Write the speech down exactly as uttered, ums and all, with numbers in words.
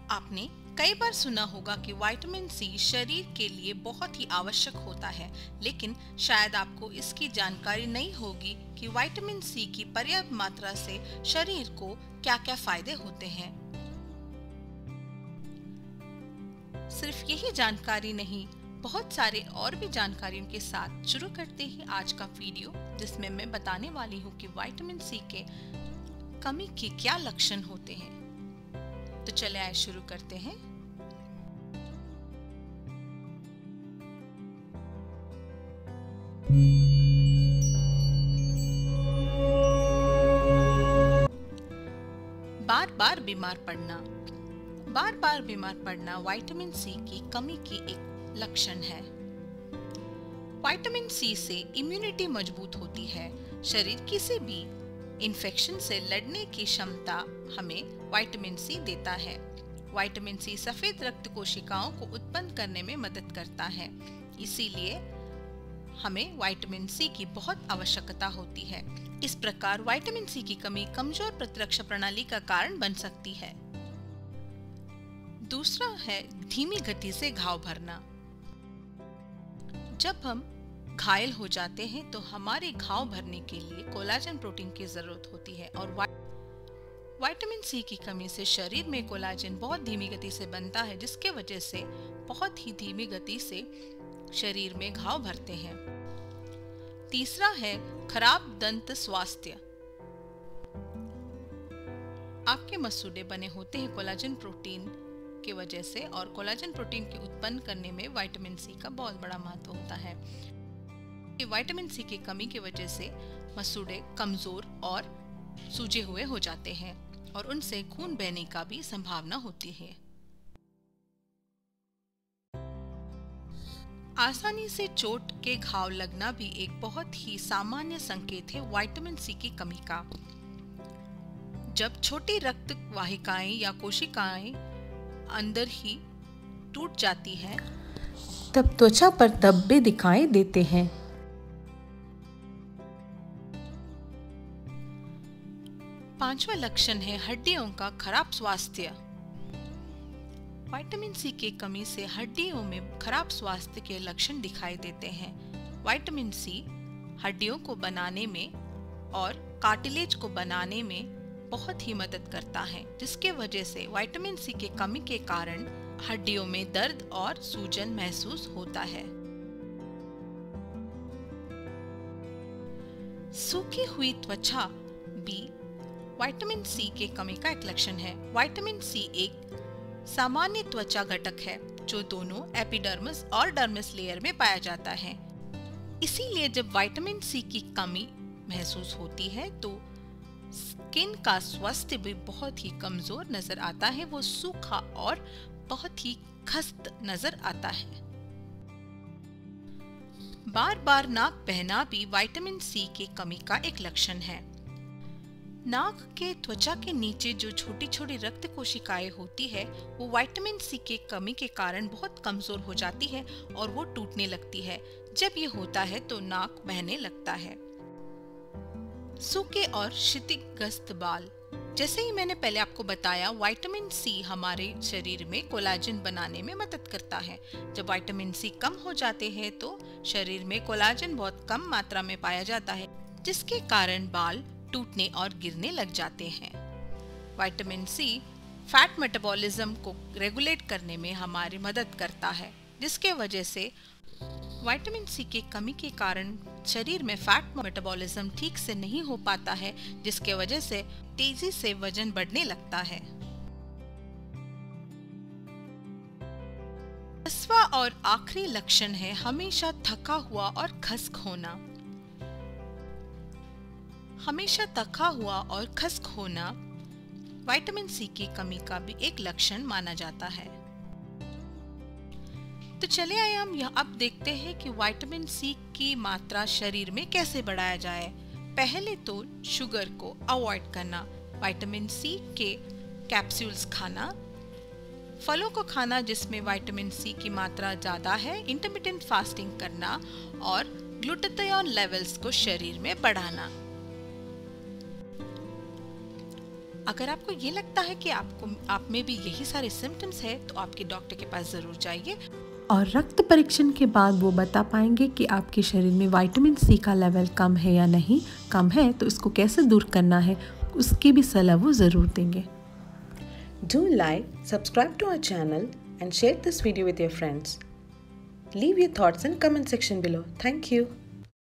आपने कई बार सुना होगा कि विटामिन सी शरीर के लिए बहुत ही आवश्यक होता है, लेकिन शायद आपको इसकी जानकारी नहीं होगी कि विटामिन सी की पर्याप्त मात्रा से शरीर को क्या-क्या फायदे होते हैं। सिर्फ यही जानकारी नहीं, बहुत सारे और भी जानकारियों के साथ शुरू करते ही आज का वीडियो, जिसमें मैं बताने वाली हूँ कि विटामिन सी के कमी के क्या लक्षण होते हैं। तो चले आए शुरू करते हैं। बार बार बीमार पड़ना। बार बार बीमार पड़ना विटामिन सी की कमी की एक लक्षण है। विटामिन सी से इम्यूनिटी मजबूत होती है। शरीर किसी भी इन्फेक्शन से लड़ने की क्षमता हमें विटामिन सी देता है। विटामिन सी सफेद रक्त कोशिकाओं को उत्पन्न करने में मदद करता है, इसीलिए हमें विटामिन सी की बहुत आवश्यकता होती है। इस प्रकार विटामिन सी की कमी कमजोर प्रतिरक्षा प्रणाली का कारण बन सकती है। दूसरा है धीमी गति से घाव भरना। जब हम घायल हो जाते हैं तो हमारे घाव भरने के लिए कोलाजन प्रोटीन की जरूरत होती है, और विटामिन सी की कमी से शरीर में कोलाजन बहुत धीमी गति से बनता है, जिसके वजह से बहुत ही धीमी गति से शरीर में घाव भरते हैं। तीसरा है खराब दंत स्वास्थ्य। आपके मसूड़े बने होते हैं कोलाजन प्रोटीन की वजह से, और कोलाजन प्रोटीन के उत्पन्न करने में विटामिन सी का बहुत बड़ा महत्व होता है। विटामिन सी की कमी की वजह से मसूड़े कमजोर और सूजे हुए हो जाते हैं, और उनसे खून बहने का भी संभावना होती है। आसानी से चोट के घाव लगना भी एक बहुत ही सामान्य संकेत है विटामिन सी की कमी का। जब छोटी रक्त वाहिकाएं या कोशिकाएं अंदर ही टूट जाती हैं, तब त्वचा पर धब्बे दिखाई देते हैं। पांचवा लक्षण है हड्डियों का खराब स्वास्थ्य। विटामिन सी की कमी से हड्डियों में खराब स्वास्थ्य के लक्षण दिखाई देते हैं। विटामिन सी हड्डियों को बनाने में और कार्टिलेज को बनाने में बहुत ही मदद करता है, जिसके वजह से विटामिन सी की कमी के कारण हड्डियों में दर्द और सूजन महसूस होता है। सूखी हुई त्वचा भी विटामिन सी के कमी का एक लक्षण है। विटामिन सी एक सामान्य त्वचा घटक है जो दोनों एपिडर्मिस और डर्मिस लेयर में पाया जाता है। इसीलिए जब विटामिन सी की कमी महसूस होती है तो स्किन का स्वास्थ्य भी बहुत ही कमजोर नजर आता है। वो सूखा और बहुत ही खस्त नजर आता है। बार बार नाक बहना भी विटामिन सी की कमी का एक लक्षण है। नाक के त्वचा के नीचे जो छोटी छोटी रक्त कोशिकाएं होती है, वो विटामिन सी के कमी के कारण बहुत कमजोर हो जाती है और वो टूटने लगती है। जब ये होता है तो नाक बहने लगता है। सूखे और क्षतिग्रस्त बाल। जैसे ही मैंने पहले आपको बताया, विटामिन सी हमारे शरीर में कोलाजन बनाने में मदद करता है। जब विटामिन सी कम हो जाते हैं तो शरीर में कोलाजन बहुत कम मात्रा में पाया जाता है, जिसके कारण बाल टूटने और गिरने लग जाते हैं। विटामिन सी फैट मेटाबॉलिज्म को रेगुलेट करने में हमारी मदद करता है, जिसके वजह से विटामिन सी की कमी के कारण शरीर में फैट मेटाबॉलिज्म ठीक से नहीं हो पाता है, जिसके वजह से तेजी से वजन बढ़ने लगता है। दसवां और आखिरी लक्षण है हमेशा थका हुआ और खश्क होना। हमेशा थका हुआ और खश्क होना विटामिन सी की कमी का भी एक लक्षण माना जाता है। तो चले आए हम यह अब देखते हैं कि विटामिन सी की मात्रा शरीर में कैसे बढ़ाया जाए। पहले तो शुगर को अवॉइड करना, विटामिन सी के कैप्सूल्स खाना, फलों को खाना जिसमें विटामिन सी की मात्रा ज्यादा है, इंटरमिटेंट फास्टिंग करना और ग्लूटाथियोन लेवल्स को शरीर में बढ़ाना। अगर आपको ये लगता है कि आपको आप में भी यही सारे सिम्टम्स है तो आपके डॉक्टर के पास ज़रूर जाइए और रक्त परीक्षण के बाद वो बता पाएंगे कि आपके शरीर में विटामिन सी का लेवल कम है या नहीं। कम है तो इसको कैसे दूर करना है, उसकी भी सलाह वो ज़रूर देंगे। Do like, subscribe to our channel and share this video with your friends. Leave your thoughts in comment section below. Thank you.